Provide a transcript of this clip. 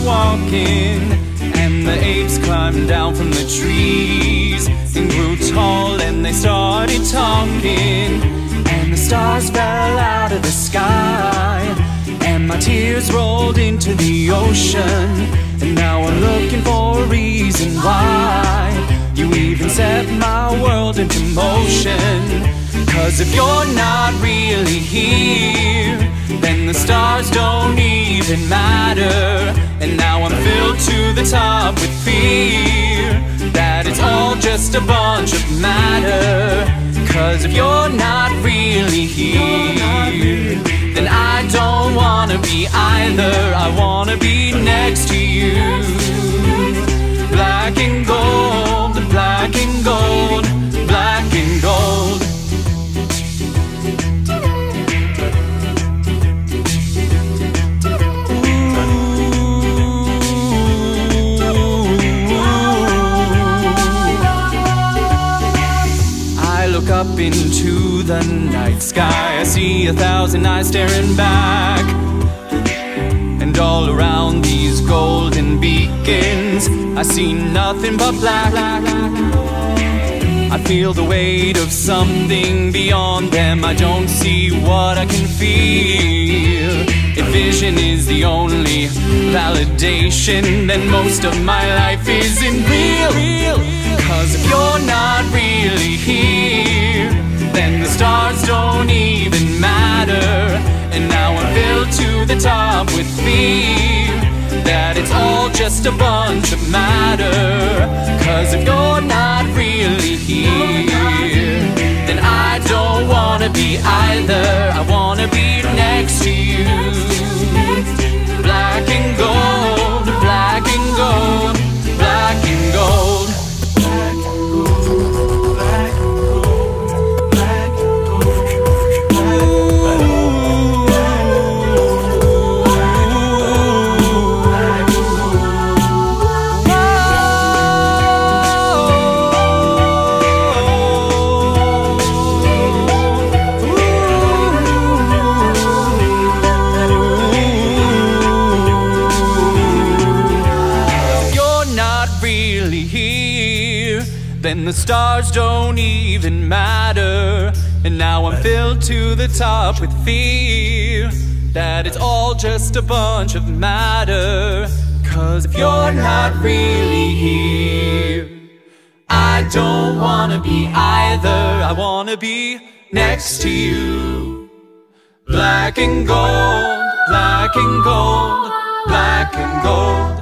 walking, and the apes climbed down from the trees and grew tall, and they started talking, and the stars fell out of the sky, and my tears rolled into the ocean. And now I'm looking for a reason why you even set my world into motion. 'Cause if you're not really here, then the stars don't even matter. And now I'm filled to the top with fear that it's all just a bunch of matter. 'Cause if you're not really here, then I don't wanna be either. I wanna be next to you. Black and gold, black and gold, black and gold. Up into the night sky, I see 1,000 eyes staring back, and all around these golden beacons I see nothing but black. I feel the weight of something beyond them. I don't see what I can feel. If vision is the only validation, then most of my life isn't real. 'Cause if you're not really here, then the stars don't even matter. And now I'm filled to the top with fear that it's all just a bunch of matter. 'Cause if you're not really here, then I don't wanna be either. I wanna be next to you. Black and gold, black and gold, black and gold. Then the stars don't even matter. And now I'm filled to the top with fear that it's all just a bunch of matter. 'Cause if you're not really here, I don't wanna be either. I wanna be next to you. Black and gold, black and gold, black and gold.